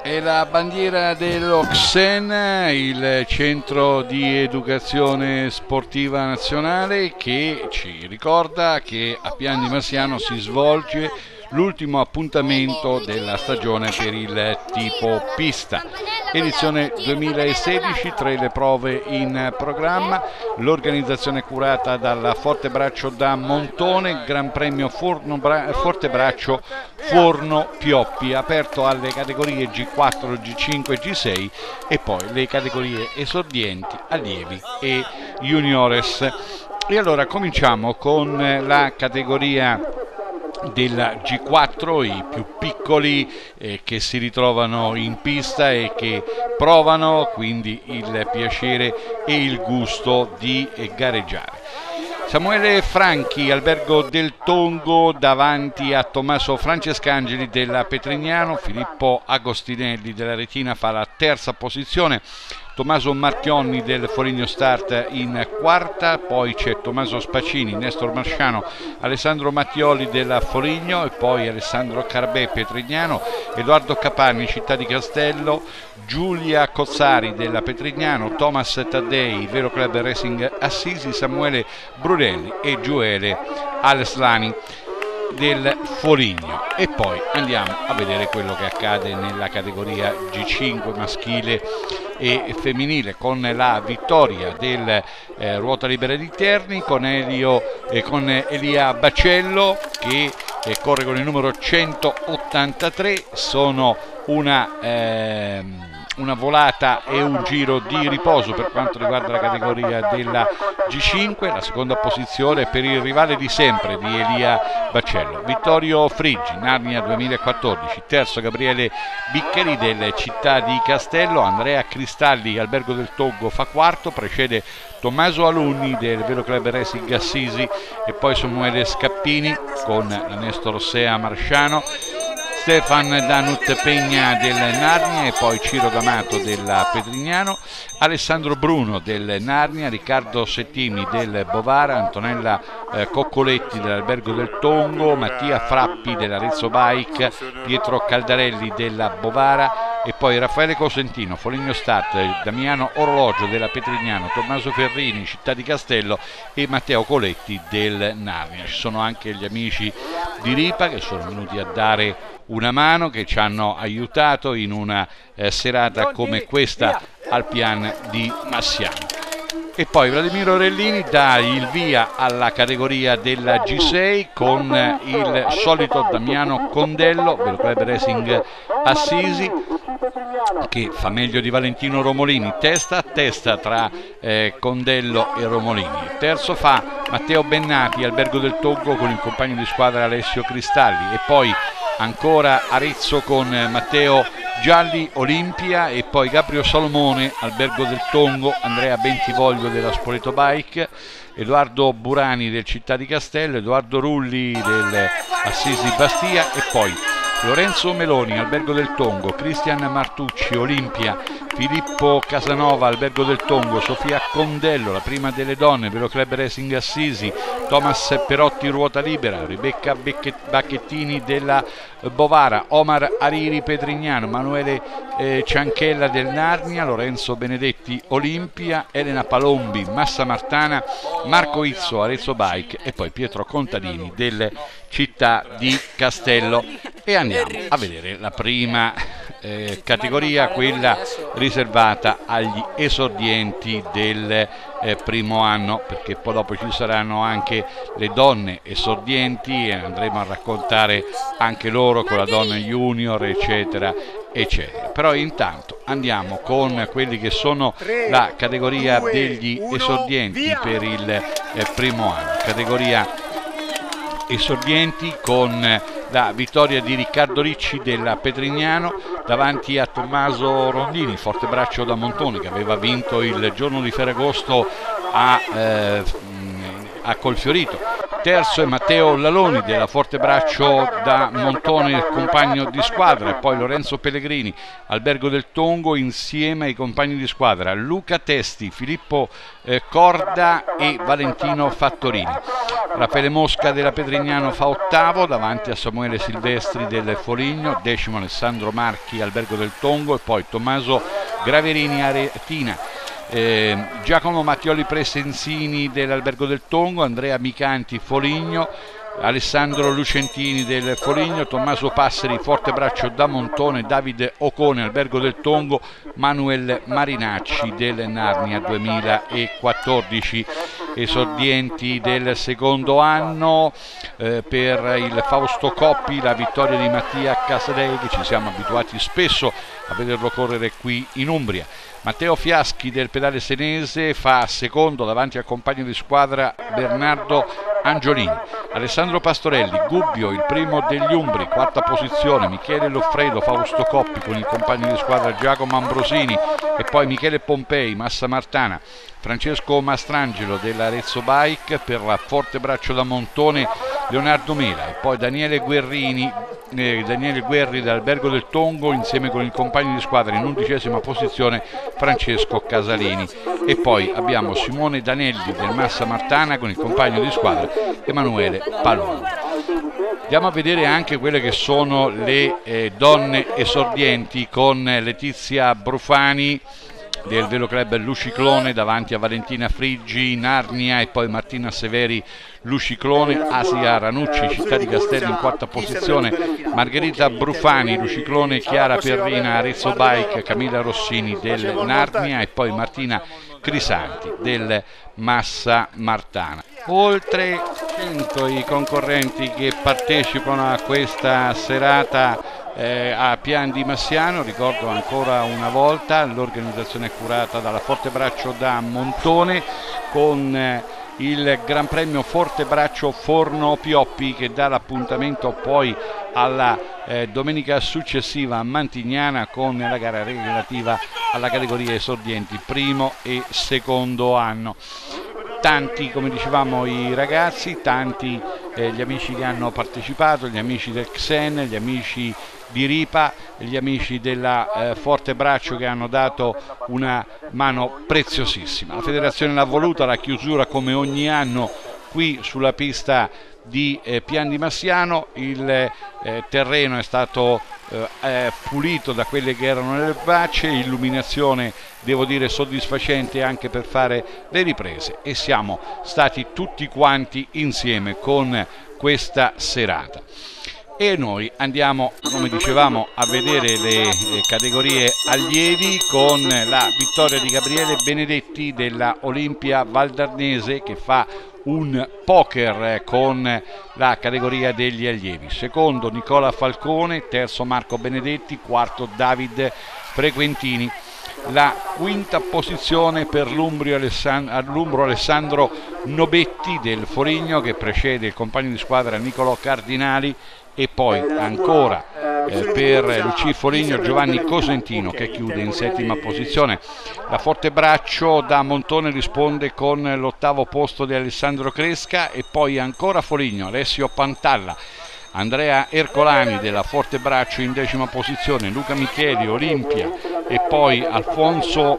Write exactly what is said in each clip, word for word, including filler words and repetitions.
È la bandiera dello C S E N, il Centro di Educazione Sportiva Nazionale, che ci ricorda che a Pian di Marsiano si svolge l'ultimo appuntamento della stagione per il tipo pista. Edizione duemilasedici, tre le prove in programma, l'organizzazione curata dal Fortebraccio da Montone, Gran Premio Forno Bra- Fortebraccio Forno Pioppi, aperto alle categorie G quattro, G cinque, G sei e poi le categorie esordienti, allievi e juniores. E allora cominciamo con la categoria della G quattro, i più piccoli eh, che si ritrovano in pista e che provano quindi il piacere e il gusto di eh, gareggiare. Samuele Franchi, Albergo del Tongo, davanti a Tommaso Francescangeli della Petrignano. Filippo Agostinelli della Retina fa la terza posizione, Tommaso Marchionni del Foligno Start in quarta, poi c'è Tommaso Spacini, Nestor Marsciano, Alessandro Mattioli della Foligno e poi Alessandro Carbè Petrignano, Edoardo Capanni Città di Castello, Giulia Cozzari della Petrignano, Thomas Taddei Velo Club Racing Assisi, Samuele Brunelli e Gioele Aleslani del Foligno. E poi andiamo a vedere quello che accade nella categoria G cinque maschile e femminile, con la vittoria del eh, Ruota Libera di Terni con, Elio, eh, con Elia Bacello che eh, corre con il numero centottantatré. Sono una ehm, una volata e un giro di riposo per quanto riguarda la categoria della G cinque, la seconda posizione per il rivale di sempre di Elia Bacello, Vittorio Friggi, Narnia duemilaquattordici, terzo Gabriele Biccheri del Città di Castello, Andrea Cristalli, Albergo del Tongo fa quarto, precede Tommaso Alunni del Velo Club Racing Assisi e poi Samuele Scappini con la Nestor Sea Marsciano, Stefan Danut Pegna del Narnia e poi Ciro D'Amato della Petrignano, Alessandro Bruno del Narnia, Riccardo Settini del Bovara, Antonella eh, Coccoletti dell'Albergo del Tongo, Mattia Frappi dell'Arezzo Bike, Pietro Caldarelli della Bovara e poi Raffaele Cosentino, Foligno Start, Damiano Orologio della Petrignano, Tommaso Ferrini, Città di Castello e Matteo Coletti del Narnia. Ci sono anche gli amici di Ripa che sono venuti a dare una mano, che ci hanno aiutato in una eh, serata come questa al Pian di Marsiano. E poi Vladimiro Orellini dà il via alla categoria della G sei con il solito Damiano Condello, Velo Club Racing Assisi, che fa meglio di Valentino Romolini, testa a testa tra eh, Condello e Romolini. Terzo fa Matteo Bennati, Albergo del Tongo, con il compagno di squadra Alessio Cristalli e poi ancora Arezzo con Matteo Gialli, Olimpia e poi Gabriele Salomone, Albergo del Tongo, Andrea Bentivoglio della Spoleto Bike, Edoardo Burani del Città di Castello, Edoardo Rulli del Assisi Bastia e poi Lorenzo Meloni, Albergo del Tongo, Cristian Martucci, Olimpia, Filippo Casanova, Albergo del Tongo, Sofia Condello, la prima delle donne, Velo Club Racing Assisi, Thomas Perotti Ruota Libera, Rebecca Bacchettini della Bovara, Omar Ariri Petrignano, Manuele eh, Cianchella del Narnia, Lorenzo Benedetti Olimpia, Elena Palombi Massa Martana, Marco Izzo Arezzo Bike e poi Pietro Contadini delle Città di Castello. E andiamo a vedere la prima eh, categoria, quella riservata agli esordienti del eh, primo anno, perché poi dopo ci saranno anche le donne esordienti e andremo a raccontare anche loro con la donna junior eccetera eccetera. Però intanto andiamo con quelli che sono la categoria degli esordienti per il eh, primo anno, categoria esordienti con la vittoria di Riccardo Ricci della Petrignano davanti a Tommaso Rondini, Fortebraccio da Montone, che aveva vinto il giorno di Ferragosto a, eh, a Colfiorito. terzo è Matteo Laloni della Fortebraccio da Montone, compagno di squadra, e poi Lorenzo Pellegrini, Albergo del Tongo, insieme ai compagni di squadra Luca Testi, Filippo eh, Corda e Valentino Fattorini. Raffaele Mosca della Pedrignano fa ottavo davanti a Samuele Silvestri del Foligno, decimo Alessandro Marchi, Albergo del Tongo, e poi Tommaso Graverini Aretina. Eh, Giacomo Mattioli Presenzini dell'Albergo del Tongo, Andrea Micanti Foligno, Alessandro Lucentini del Foligno, Tommaso Passeri Fortebraccio da Montone, Davide Ocone Albergo del Tongo, Manuel Marinacci del Narnia duemilaquattordici. Esordienti del secondo anno eh, per il Fausto Coppi, la vittoria di Mattia Casadei, che ci siamo abituati spesso a vederlo correre qui in Umbria. Matteo Fiaschi del Pedale Senese fa secondo davanti al compagno di squadra Bernardo Angiolini. Alessandro Pastorelli, Gubbio, il primo degli Umbri, quarta posizione. Michele Loffredo, Fausto Coppi con il compagno di squadra Giacomo Ambrosini, e poi Michele Pompei, Massa Martana. Francesco Mastrangelo dell'Arezzo Bike, per la Fortebraccio da Montone Leonardo Mela, e poi Daniele Guerrini eh, Daniele Guerri dall'Albergo del Tongo, insieme con il compagno di squadra in undicesima posizione Francesco Casalini, e poi abbiamo Simone Danelli del Massa Martana con il compagno di squadra Emanuele Palumbo. Andiamo a vedere anche quelle che sono le eh, donne esordienti, con Letizia Brufani del Velo Club Luciclone davanti a Valentina Friggi, Narnia, e poi Martina Severi Luciclone, Asia Ranucci Città di Castello in quarta posizione, Margherita Brufani Luciclone, Chiara Perrina Arezzo Bike, Camilla Rossini del Narnia, e poi Martina Crisanti del Massa Martana. Oltre cento i concorrenti che partecipano a questa serata Eh, a Pian di Massiano. Ricordo ancora una volta l'organizzazione curata dalla Fortebraccio da Montone, con eh, il Gran Premio Fortebraccio Forno Pioppi, che dà l'appuntamento poi alla eh, domenica successiva a Mantignana, con la gara relativa alla categoria esordienti primo e secondo anno. Tanti, come dicevamo, i ragazzi, tanti eh, gli amici che hanno partecipato, gli amici del Xen, gli amici di Ripa, gli amici della eh, Fortebraccio, che hanno dato una mano preziosissima. La federazione l'ha voluta, la chiusura come ogni anno qui sulla pista di eh, Pian di Massiano. Il eh, terreno è stato eh, eh, pulito da quelle che erano le erbacce, illuminazione devo dire soddisfacente anche per fare le riprese, e siamo stati tutti quanti insieme con questa serata. E noi andiamo, come dicevamo, a vedere le eh, categorie allievi, con la vittoria di Gabriele Benedetti della Olimpia Valdarnese, che fa un poker con la categoria degli allievi. Secondo Nicola Falcone, terzo Marco Benedetti, quarto David Frequentini. La quinta posizione per l'Umbro Alessandro, Alessandro Nobetti del Foligno, che precede il compagno di squadra Nicolò Cardinali, e poi ancora eh, per l'U C Foligno Giovanni Cosentino, che chiude in settima posizione. La Fortebraccio da Montone risponde con l'ottavo posto di Alessandro Cresca, e poi ancora Foligno Alessio Pantalla, Andrea Ercolani della Fortebraccio in decima posizione, Luca Micheli Olimpia, e poi Alfonso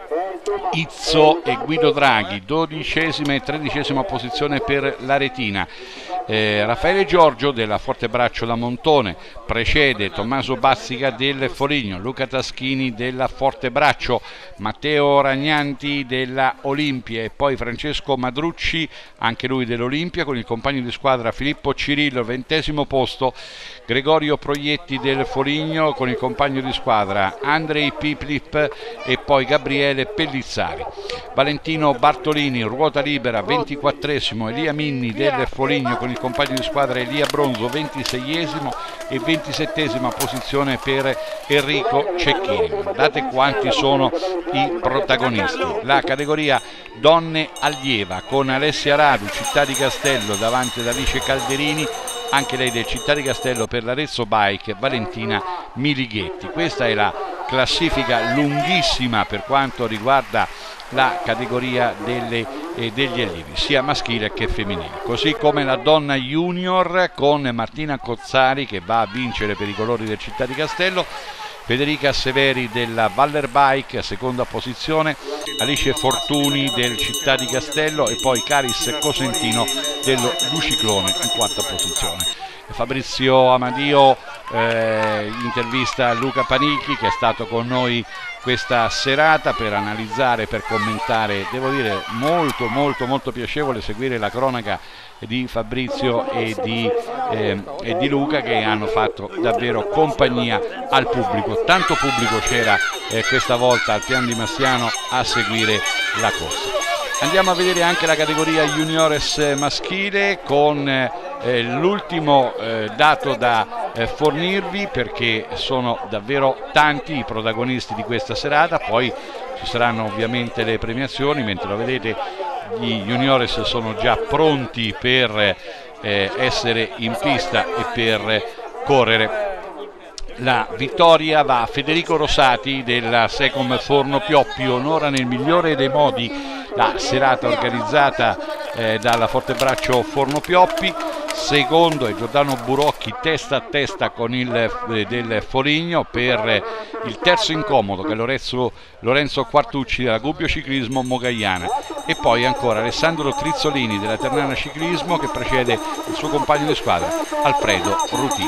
Izzo e Guido Draghi, dodicesima e tredicesima posizione per l'Aretina. Eh, Raffaele Giorgio della Fortebraccio da Montone precede Tommaso Bazzica del Foligno, Luca Taschini della Fortebraccio, Matteo Ragnanti della Olimpia, e poi Francesco Madrucci, anche lui dell'Olimpia, con il compagno di squadra Filippo Cirillo, ventesimo posto, Gregorio Proietti del Foligno con il compagno di squadra Andrei Piplip, e poi Gabriele Pellizzari. Valentino Bartolini, ruota libera, ventiquattresimo, Elia Minni del Foligno con il compagno di squadra Elia Bronzo, ventiseiesimo, e ventisettesima posizione per Enrico Cecchini. Guardate quanti sono i protagonisti. La categoria donne allieva, con Alessia Radu, Città di Castello, davanti ad Alice Calderini, anche lei del Città di Castello per l'Arezzo Bike, Valentina Milighetti. Questa è la classifica lunghissima per quanto riguarda la categoria delle, eh, degli allievi sia maschile che femminile, così come la donna junior con Martina Cozzari che va a vincere per i colori del Città di Castello, Federica Severi della Vallerbike seconda posizione, Alice Fortuni del Città di Castello e poi Caris Cosentino dello Luciclone in quarta posizione. Fabrizio Amadio eh, intervista Luca Panichi che è stato con noi questa serata per analizzare, per commentare. Devo dire molto molto molto piacevole seguire la cronaca di Fabrizio e di, eh, e di Luca, che hanno fatto davvero compagnia al pubblico. Tanto pubblico c'era eh, questa volta al Pian di Massiano a seguire la corsa. Andiamo a vedere anche la categoria juniores maschile con eh, l'ultimo eh, dato da eh, fornirvi, perché sono davvero tanti i protagonisti di questa serata. Poi ci saranno ovviamente le premiazioni, mentre lo vedete gli juniores sono già pronti per eh, essere in pista e per correre. La vittoria va a Federico Rosati della Secom Forno Pioppi, onora nel migliore dei modi la serata organizzata eh, dalla Fortebraccio Forno Pioppi. Secondo è Giordano Burocchi testa a testa con il eh, del Foligno. Per il terzo incomodo che è Lorenzo, Lorenzo Quartucci della Gubbio Ciclismo Mogagliana, e poi ancora Alessandro Trizzolini della Ternana Ciclismo che precede il suo compagno di squadra Alfredo Rutini.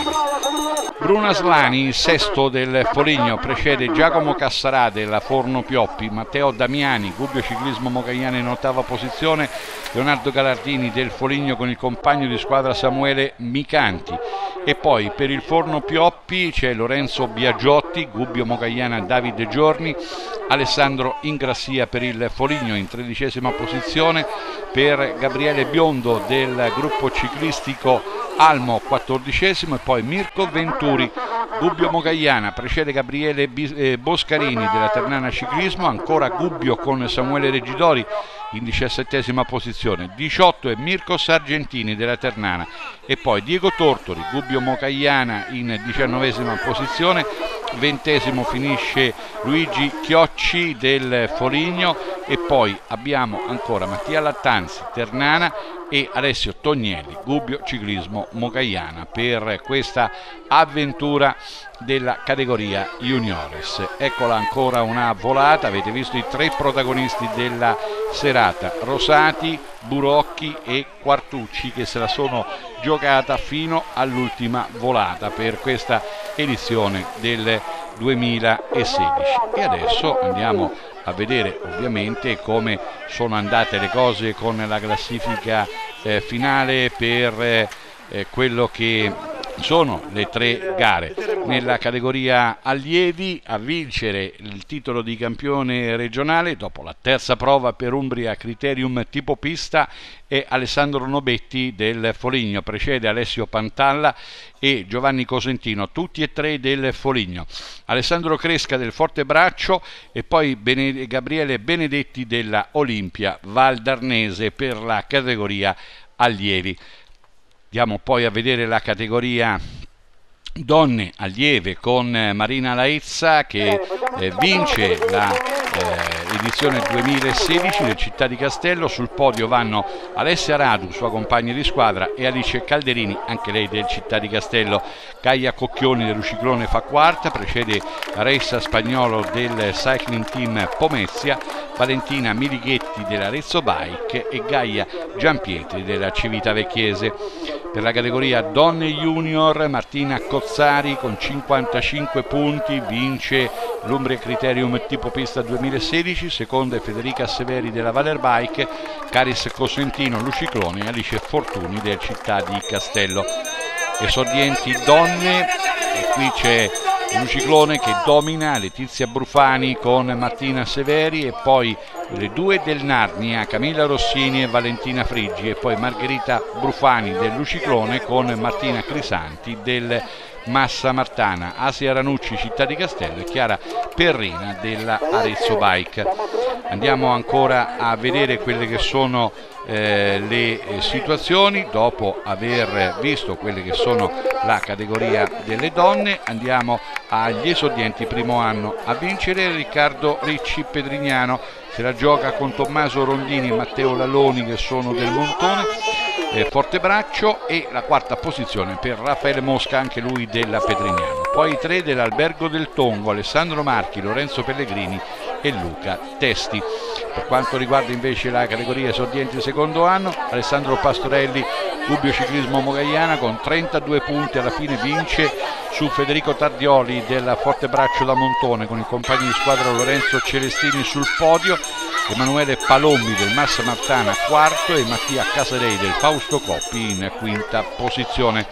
Bruno Aslani, sesto del Foligno, precede Giacomo Cassarà della Forno Pioppi, Matteo Damiani, Gubbio Ciclismo Mogagliana in ottava posizione, Leonardo Galardini del Foligno con il compagno di squadra Samuele Micanti. E poi per il Forno Pioppi c'è Lorenzo Biagiotti, Gubbio Mogagliana Davide Giorni, Alessandro Ingrassia per il Foligno in tredicesima posizione, per Gabriele Biondo del gruppo ciclistico Almo quattordicesimo, e poi Mirko Venturi, Gubbio Mogagliana, precede Gabriele Boscarini della Ternana Ciclismo, ancora Gubbio con Samuele Reggidori in diciassettesima posizione, diciotto è Mirko Sargentini della Ternana, e poi Diego Tortori, Gubbio Mogagliana in diciannovesima posizione, ventesimo finisce Luigi Chiocci del Foligno, e poi abbiamo ancora Mattia Lattanzi Ternana e Alessio Tognelli Gubbio Ciclismo Mogagliana per questa avventura della categoria juniores. Eccola ancora una volata, avete visto i tre protagonisti della serata, Rosati, Burocchi e Quartucci, che se la sono giocata fino all'ultima volata per questa edizione del duemilasedici. E adesso andiamo a vedere ovviamente come sono andate le cose con la classifica eh, finale per eh, quello che sono le tre gare. Nella categoria allievi a vincere il titolo di campione regionale dopo la terza prova per Umbria Criterium tipo pista è Alessandro Nobetti del Foligno, precede Alessio Pantalla e Giovanni Cosentino, tutti e tre del Foligno, Alessandro Cresca del Fortebraccio e poi Bene- Gabriele Benedetti della Olimpia Valdarnese per la categoria allievi. Andiamo poi a vedere la categoria donne allieve con Marina Laezza che eh, vince la eh, edizione duemilasedici del Città di Castello. Sul podio vanno Alessia Radu, sua compagna di squadra, e Alice Calderini, anche lei del Città di Castello. Gaia Cocchioni del Luciclone fa quarta, precede Reissa Spagnolo del Cycling Team Pomezia, Valentina Milighetti dell'Arezzo Bike e Gaia Giampietri della Civitavecchiese. Per la categoria donne junior Martina Cozzari con cinquantacinque punti vince l'Umbria Criterium tipo pista duemilasedici, seconda è Federica Severi della Vallerbike, Caris Cosentino Luciclone e Alice Fortuni del Città di Castello. Esordienti donne, e qui c'è Luciclone che domina, Letizia Brufani con Martina Severi, e poi le due del Narnia, Camilla Rossini e Valentina Friggi, e poi Margherita Brufani del Luciclone con Martina Crisanti del Massa Martana, Asia Ranucci Città di Castello e Chiara Perrina della Arezzo Bike. Andiamo ancora a vedere quelle che sono eh, le eh, situazioni dopo aver visto quelle che sono la categoria delle donne. Andiamo agli esordienti primo anno. A vincere Riccardo Ricci Pedrignano, se la gioca con Tommaso Rondini e Matteo Laloni che sono del Montone, eh, Fortebraccio, e la quarta posizione per Raffaele Mosca, anche lui della Pedrignano. Poi i tre dell'Albergo del Tongo, Alessandro Marchi, Lorenzo Pellegrini e Luca Testi. Per quanto riguarda invece la categoria esordienti secondo anno, Alessandro Pastorelli, Gubbio Ciclismo Mogaiana, con trentadue punti alla fine vince su Federico Tardioli della Fortebraccio da Montone, con il compagno di squadra Lorenzo Celestini sul podio, Emanuele Palombi del Massa Martana quarto e Mattia Casadei del Fausto Coppi in quinta posizione.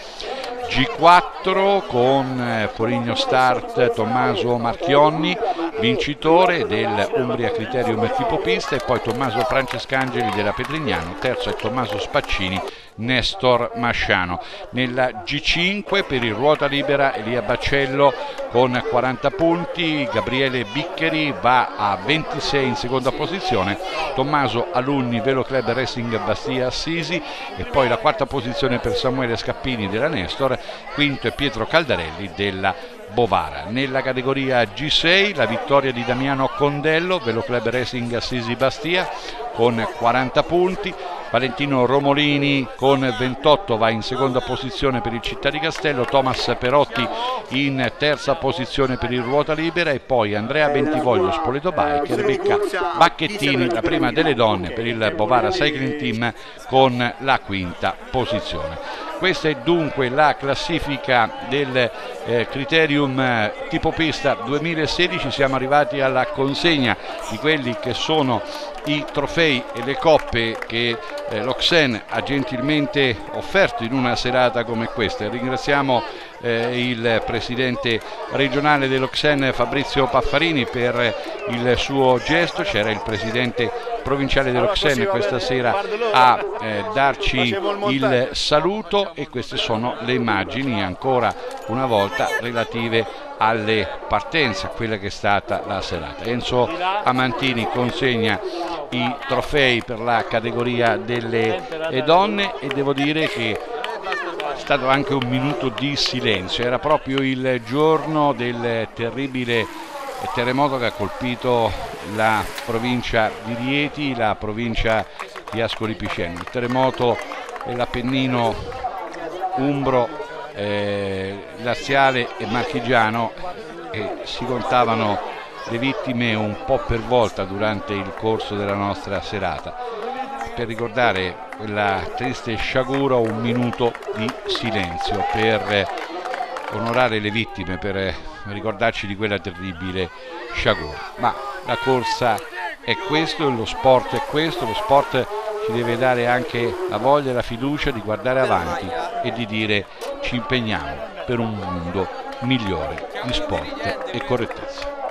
G quattro con Foligno Start Tommaso Marchionni, vincitore del Umbria Criterium tipo pista, e poi Tommaso Francescangeli della Pedrignano, terzo è Tommaso Spaccini, Nestor Masciano. Nella G cinque per il ruota libera Elia Baccello con quaranta punti, Gabriele Biccheri va a ventisei in seconda posizione, Tommaso Alunni Velo Club Racing Bastia Assisi, e poi la quarta posizione per Samuele Scappini della Nestor, quinto è Pietro Caldarelli della Bovara. Nella categoria G sei la vittoria di Damiano Condello, Velo Club Racing Assisi Bastia con quaranta punti, Valentino Romolini con ventotto va in seconda posizione per il Città di Castello, Thomas Perotti in terza posizione per il ruota libera, e poi Andrea Bentivoglio Spoleto Bike e Rebecca Bacchettini, la prima delle donne per il Bovara Cycling Team, con la quinta posizione. Questa è dunque la classifica del eh, Criterium eh, tipo pista duemilasedici. Siamo arrivati alla consegna di quelli che sono i trofei e le coppe che eh, l'Oxen ha gentilmente offerto in una serata come questa. Ringraziamo eh, il presidente regionale dell'Oxen Fabrizio Paffarini per il suo gesto. C'era il presidente provinciale dell'Oxen questa sera a eh, darci il saluto, e queste sono le immagini ancora una volta relative alle partenze, a quella che è stata la serata. Enzo Amantini consegna i trofei per la categoria delle donne, e devo dire che è stato anche un minuto di silenzio. Era proprio il giorno del terribile terremoto che ha colpito la provincia di Rieti, la provincia di Ascoli Piceno. Il terremoto dell'Appennino umbro, eh, laziale e marchigiano, e si contavano le vittime un po' per volta durante il corso della nostra serata. Per ricordare quella triste sciagura, un minuto di silenzio per onorare le vittime, per ricordarci di quella terribile sciagura. Ma la corsa è questo, lo sport è questo, lo sport ci deve dare anche la voglia e la fiducia di guardare avanti e di dire: ci impegniamo per un mondo migliore di sport e correttezza.